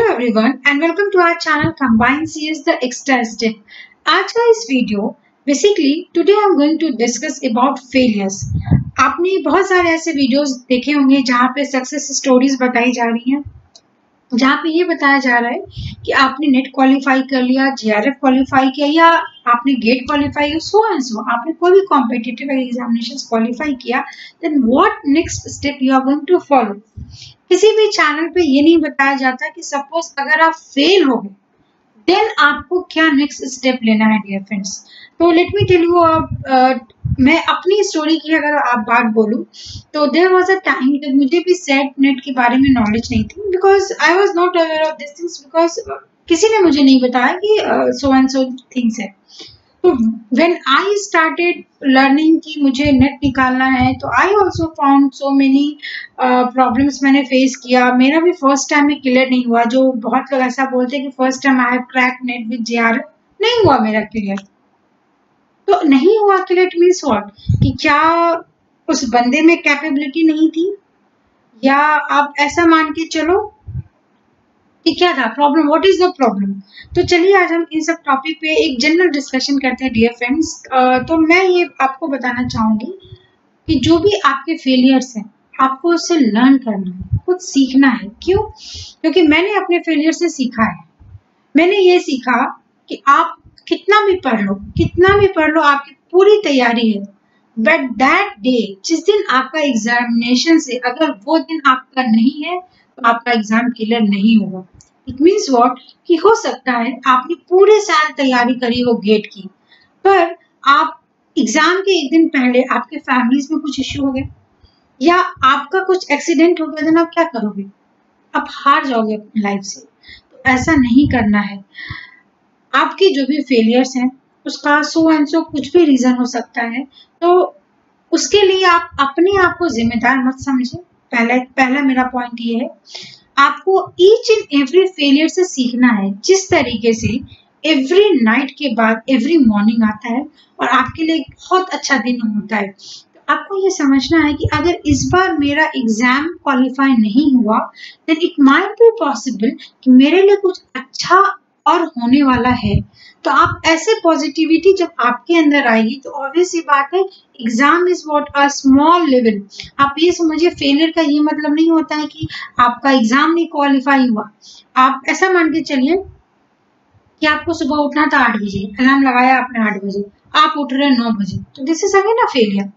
everyone and welcome to our channel Combined CS The Extra Step. आज का इस video basically today I am going to discuss about failures. आपने बहुत सारे ऐसे वीडियोस देखे होंगे जहाँ पे सक्सेस स्टोरीज बताई जा रही हैं, जहाँ पे ये बताया जा रहा है कि आपने नेट क्वालिफाई कर लिया, जीआरएफ क्वालिफाई किया या आपने गेट क्वालिफाई किया, सो एंड सो आपने कोई भी कॉम्पिटिटिव एग्जामिनेशंस क्वालिफाई किया, then what next step you are going to follow. किसी भी चैनल पे ये नहीं बताया जाता कि सपोज अगर आप फेल हो गए देन आपको क्या नेक्स्ट स्टेप लेना है डियर फ्रेंड्स। तो लेट मी टेल यू, मैं अपनी स्टोरी की अगर आप बात बोलूं तो देयर वाज अ टाइम जब मुझे भी सेट नेट के बारे में नॉलेज नहीं थी, because I was not aware of this things, because किसी ने मुझे नहीं बताया कि सो एंड सो थिंग्स है। तो व्हेन आई स्टार्टेड लर्निंग कि मुझे नेट निकालना है, तो I also found so many problems मैंने फेस किया। मेरा भी फर्स्ट टाइम में क्लियर नहीं हुआ। जो बहुत लोग ऐसा बोलते हैं कि first time I have crack NET with JRF, नहीं हुआ मेरा क्लियर। तो नहीं हुआ क्लियर मीन्स व्हाट, कि क्या उस बंदे में कैपेबिलिटी नहीं थी, या आप ऐसा मान के चलो कि क्या था problem, what is the problem. तो चलिए आज हम इन सब टॉपिक पे एक जनरल डिस्कशन करते हैं डियर फ्रेंड्स। तो मैं ये आपको बताना चाहूंगी कि जो भी आपके फेलियर्स हैं आपको उससे लर्न करना है, कुछ सीखना है। क्यों? क्योंकि मैंने अपने फेलियर से सीखा है। मैंने ये सीखा कि आप कितना भी पढ़ लो, कितना भी पढ़ लो, आपकी पूरी तैयारी है, बट दैट डे जिस दिन आपका एग्जामिनेशन से अगर वो दिन आपका नहीं है तो आपका एग्जाम क्लियर नहीं होगा। इट मीन्स व्हाट, कि हो सकता है आपने पूरे साल तैयारी करी हो गेट की, पर आप एग्जाम के एक दिन पहले आपके फैमिलीज में कुछ इश्यू हो गए या आपका कुछ एक्सीडेंट हो गया, देन आप क्या करोगे? आप हार जाओगे अपनी लाइफ से। तो ऐसा नहीं करना है। आपके जो भी फेलियर्स हैं उसका सो एंड सो कुछ भी रीजन हो सकता है, तो उसके लिए आप अपने आप को जिम्मेदार मत समझे। पहला मेरा पॉइंट ये है, आपको ईच एंड एवरी फेलियर से सीखना है। जिस तरीके से एवरी नाइट के बाद एवरी मॉर्निंग आता है और आपके लिए एक बहुत अच्छा दिन होता है, तो आपको ये समझना है कि अगर इस बार मेरा एग्जाम क्वालिफाई नहीं हुआ then it might be possible कि मेरे लिए कुछ अच्छा और होने वाला है। तो आप ऐसे पॉजिटिविटी जब आपके अंदर आएगी तो ऑब्वियस सी बात है, exam is what a small level. आप ये समझिए, फेलियर का ये मतलब नहीं होता है कि आपका एग्जाम नहीं क्वालिफाई हुआ। आप ऐसा मान के चलिए कि आपको सुबह उठना था 8 बजे, अलार्म लगाया आपने 8 बजे, आप उठ रहे 9 बजे, तो this is again a failure.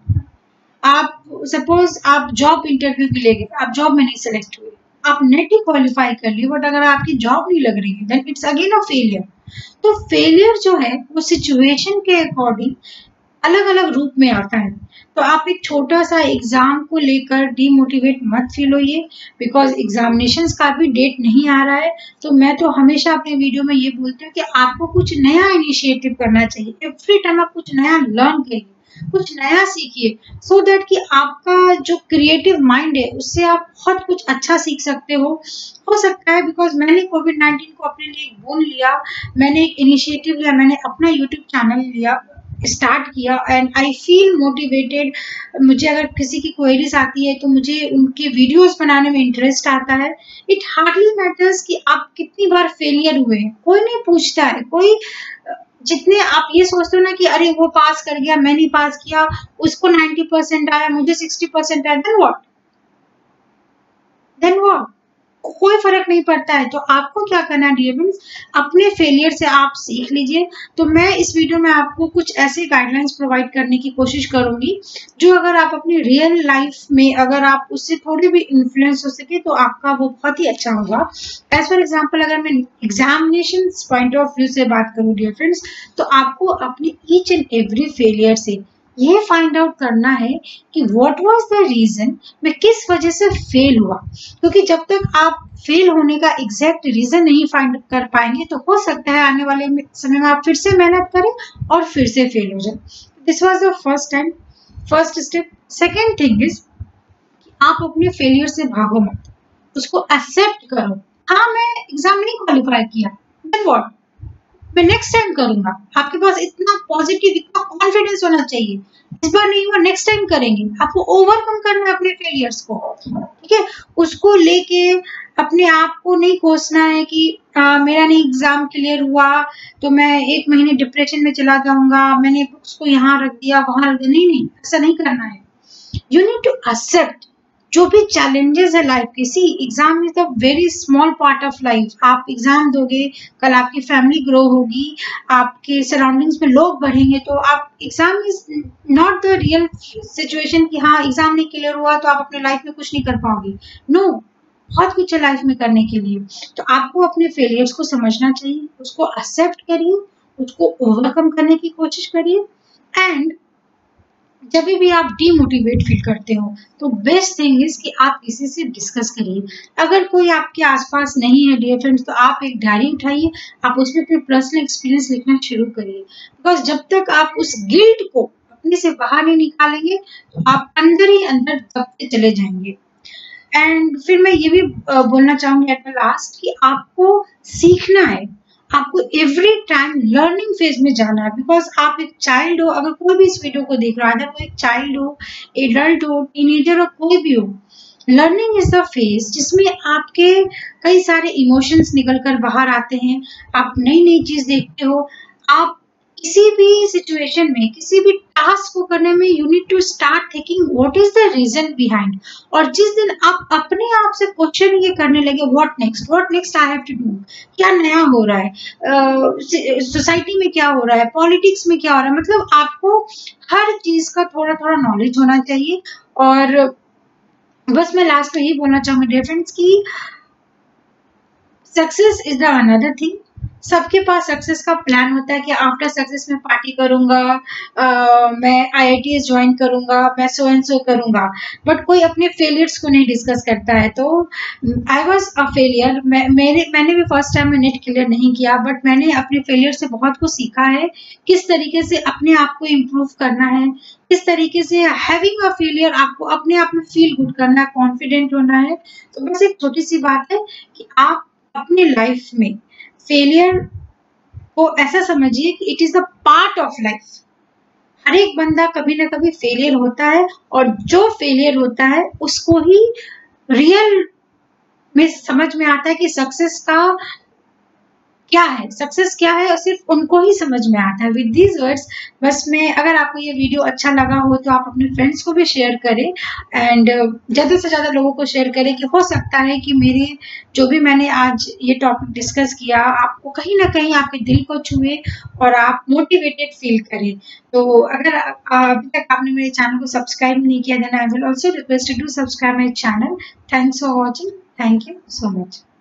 आप सपोज आप जॉब इंटरव्यू के लिए गए, आप जॉब में नहीं सिलेक्ट हुए, आप नेट ही क्वालिफाई कर लिए, बट अगर आपकी जॉब नहीं लग रही है then it's again a failure. तो फेलियर जो है वो सिचुएशन के अकॉर्डिंग अलग अलग रूप में आता है। तो आप एक छोटा सा एग्जाम को लेकर डीमोटिवेट मत फील होइए, बिकॉज एग्जामिनेशंस का भी डेट नहीं आ रहा है। तो मैं तो हमेशा अपने वीडियो में ये बोलती हूँ कि आपको कुछ नया इनिशिएटिव करना चाहिए। एवरी टाइम आप कुछ नया लर्न करिए, कुछ नया सीखिए, सो दैट कि आपका जो क्रिएटिव माइंड है उससे आप बहुत कुछ अच्छा सीख सकते हो सकता है। बिकॉज मैंने कोविड-19 को अपने लिए एक बोन लिया, मैंने एक इनिशिएटिव लिया, मैंने अपना यूट्यूब चैनल लिया, स्टार्ट किया, एंड आई फील मोटिवेटेड। मुझे अगर किसी की क्वेरीज आती है तो मुझे उनके वीडियोस बनाने में इंटरेस्ट आता है। इट हार्डली मैटर्स कि आप कितनी बार फेलियर हुए हैं, कोई नहीं पूछता है। कोई जितने आप ये सोचते हो ना कि अरे वो पास कर गया, मैं नहीं पास किया, उसको 90% आया, मुझे 60% आया, देन व्हाट, कोई फर्क नहीं पड़ता है। तो आपको क्या करना है डियर फ्रेंड्स, अपने फेलियर से आप सीख लीजिए। तो मैं इस वीडियो में आपको कुछ ऐसे गाइडलाइंस प्रोवाइड करने की कोशिश करूंगी जो अगर आप अपनी रियल लाइफ में अगर आप उससे थोड़ी भी इन्फ्लुएंस हो सके तो आपका वो बहुत ही अच्छा होगा। एज फॉर एग्जाम्पल, अगर मैं एग्जामिनेशन पॉइंट ऑफ व्यू से बात करूँ डियर फ्रेंड्स, तो आपको अपनी ईच एंड एवरी फेलियर से ये फाइंड आउट करना है कि व्हाट वाज द रीजन, मैं किस वजह से फेल हुआ। क्योंकि जब तक आप फेल होने का एग्जैक्ट रीजन नहीं फाइंड कर पाएंगे तो हो सकता है आने वाले समय में आप फिर से मेहनत करें और फिर से फेल हो जाए। This was the first step. Second thing is, आप अपने फेलियर से भागो मत, उसको एक्सेप्ट करो। हाँ, मैं एग्जाम नहीं क्वालिफाई किया, देन व्हाट, मैं नेक्स्ट टाइम करूंगा। आपके पास इतना पॉजिटिव, इतना कॉन्फिडेंस होना चाहिए, इस बार नहीं हुआ नेक्स्ट टाइम करेंगे। आपको ओवरकम करना है अपने फेलियर्स को, ठीक है? उसको लेके अपने आप को नहीं कोसना है कि मेरा नहीं एग्जाम क्लियर हुआ तो मैं 1 महीने डिप्रेशन में चला जाऊंगा, मैंने बुक्स को यहाँ रख दिया वहां रख दिया। नहीं नहीं, ऐसा नहीं करना है। यू नीड टू एक्सेप्ट जो भी चैलेंजेस है लाइफ के। See, exam is a very small part of life. आप एग्जाम दोगे, कल आपकी फैमिली ग्रो होगी, आपके सराउंडिंग्स में लोग बढ़ेंगे, तो आप exam is not the real situation कि हाँ एग्जाम नहीं क्लियर हुआ तो आप अपने लाइफ में कुछ नहीं कर पाओगे। नो, बहुत कुछ है लाइफ में करने के लिए। तो आपको अपने फेलियर्स को समझना चाहिए, उसको एक्सेप्ट करिए, उसको ओवरकम करने की कोशिश करिए। एंड जब भी आप डीमोटिवेट फील करते हो तो बेस्ट थिंग इज कि आप किसी से डिस्कस करिए। अगर कोई आपके आसपास नहीं है डियर फ्रेंड्स, तो आप एक डायरी उठाइए, आप उसमें अपने पर्सनल एक्सपीरियंस लिखना शुरू करिए। बिकॉज जब तक आप उस गिल्ट को अपने से बाहर नहीं निकालेंगे तो आप अंदर ही अंदर दबते चले जाएंगे। एंड फिर मैं ये भी बोलना चाहूंगी एट द लास्ट कि आपको सीखना है, आपको एवरी टाइम लर्निंग फेज में जाना है। बिकॉज आप एक चाइल्ड हो, अगर कोई भी इस वीडियो को देख रहा है, अगर वो एक चाइल्ड हो, एडल्ट हो, टीनेजर हो, कोई भी हो, लर्निंग इज द फेज जिसमें आपके कई सारे इमोशंस निकल कर बाहर आते हैं, आप नई नई चीज देखते हो। आप किसी भी सिचुएशन में, किसी भी टास्क को करने में you need to start thinking what is the reason behind. और जिस दिन आप अपने आप से क्वेश्चन ये करने लगे what next I have to do, क्या नया हो रहा है सोसाइटी में, क्या हो रहा है पॉलिटिक्स में, क्या हो रहा है, मतलब आपको हर चीज का थोड़ा थोड़ा नॉलेज होना चाहिए। और बस मैं लास्ट में यही बोलना चाहूंगी डियर फ्रेंड्स की success is the another thing. सबके पास सक्सेस का प्लान होता है कि आफ्टर सक्सेस मैं पार्टी करूंगा, मैं IITS ज्वाइन करूंगा, मैं सो एंड सो करूंगा, बट कोई अपने फेलियर्स को नहीं डिस्कस करता है। तो आई वॉज अ फेलियर, मैंने भी फर्स्ट टाइम में नेट क्लियर नहीं किया, बट मैंने अपने फेलियर से बहुत कुछ सीखा है, किस तरीके से अपने आप को इम्प्रूव करना है, किस तरीके से हैविंग अ फेलियर आपको अपने आप में फील गुड करना है, कॉन्फिडेंट होना है। तो बस एक छोटी सी बात है कि आप अपनी लाइफ में फेलियर को ऐसा समझिए कि it is a part of life. हर एक बंदा कभी ना कभी फेलियर होता है, और जो फेलियर होता है उसको ही रियल में समझ में आता है कि सक्सेस का क्या है, सक्सेस क्या है, और सिर्फ उनको ही समझ में आता है। विद दीज वर्ड्स, बस मैं, अगर आपको ये वीडियो अच्छा लगा हो तो आप अपने फ्रेंड्स को भी शेयर करें, एंड ज़्यादा से ज़्यादा लोगों को शेयर करें कि हो सकता है कि मेरे जो भी मैंने आज ये टॉपिक डिस्कस किया आपको कहीं ना कहीं आपके दिल को छुए और आप मोटिवेटेड फील करें। तो अगर अभी तक आपने मेरे चैनल को सब्सक्राइब नहीं किया, then I will also request to subscribe my channel. Thanks for watching, thank you so much.